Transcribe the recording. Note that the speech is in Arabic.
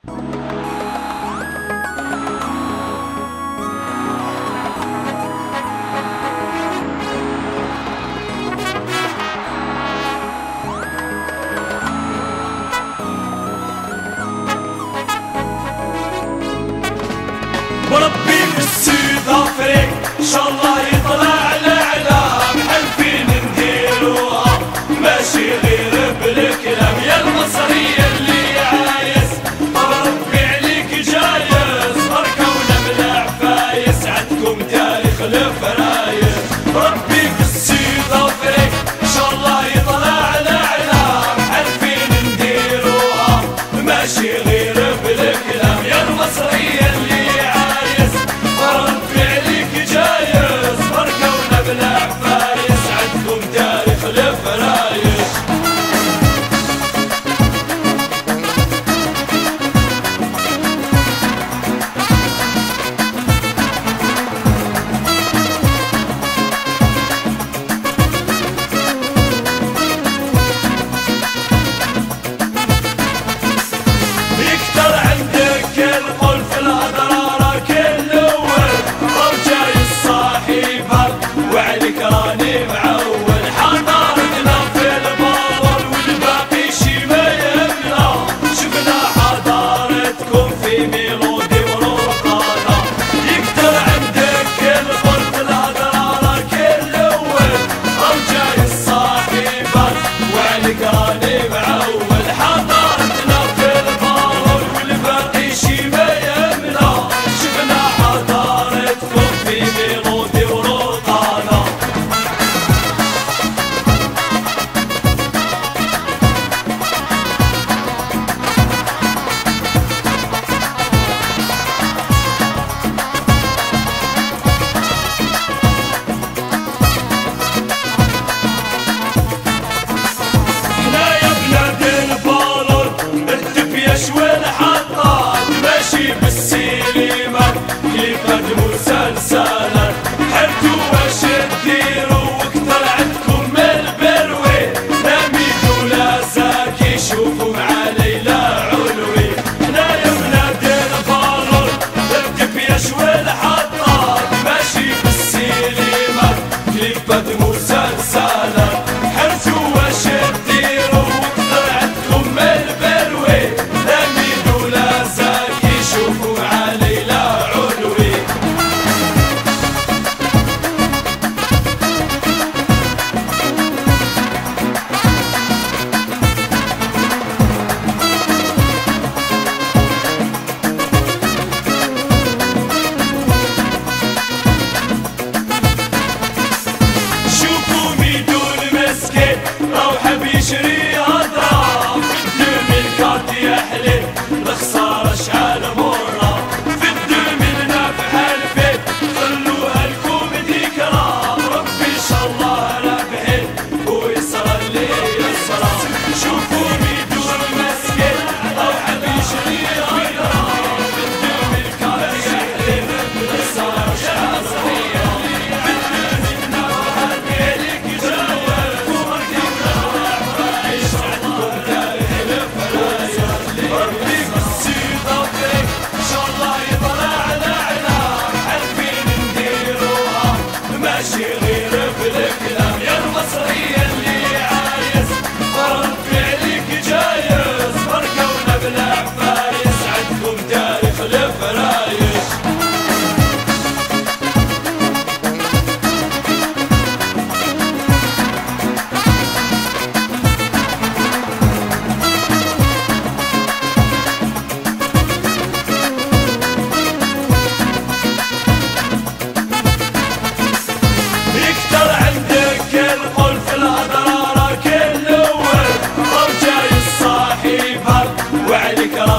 وربي من السيد افريق ان شاء الله يطلع الاعلام، حلفين نديروها ماشي غير بالكلام. يا المصرية اللي عايز ربي عليك جايز، مركونا بالعفايس عندكم تاريخ الفرايس. ربي في السيد افريق ان شاء الله يطلع الاعلام، حلفين نديروها ماشي غير بالكلام. يا المصرية اللي ربي عليك جايز، مركونا بالعفايس عندكم تاريخ الفرايس. يكتر عندك القول في الأضرار كل وعليك راني معول. حضارتنا في البابل والباقي شي ما يمنع، شفنا حضارتكم في ميلودي وروقانا. يكتر عندك الغرب الأضرار كل أول، رجاي الصاحبات وعليك راني معول. حضارتنا في البابل والباقي شي ما يمنع، شفنا حضارتكم في ميلودي وروقانا. والحطات ماشي بالسليمات كيفك مسلسلات، حرتوا واش تديروا وكتر عندكم من البروي. نميد ولا زاكي شوفوا مع ليلى علوي. حنايا بلاد البالور الدبياش والحطات ماشي بالسليمات كيفك مسلسلات، حرتوا واش تديروا وكتر عندكم من البروي. شوفوا علي لا علوي. شوفوا ميدو المسكين روح بيشري اضراب، في الكات يا حليل الخسارة شحال مرة، في الدم نافح الفيل خلوها لكم ذكرى. ربي ان شاء الله رابحين ويسرى اللي يسرى. شوفوا ميدو المسكين روح بيشري اضراب، في الدم الكات يا حليل الخسارة شحال مرة، في الدم نافح الفيل خلوها لكم ذكرى. ربي ان شاء الله رابحين ربي بالسيد افريق ان شاء الله يطلع الاعلام، حلفين نديروها ماشي غير بالكلام. يا المصرية اللي عايز ربي عليك جايز، مركونا بالعفايس عندكم تاريخ الفرايس. يكتر عندك القول في الأضرار كل أول، رجاي الصاحبات وعليك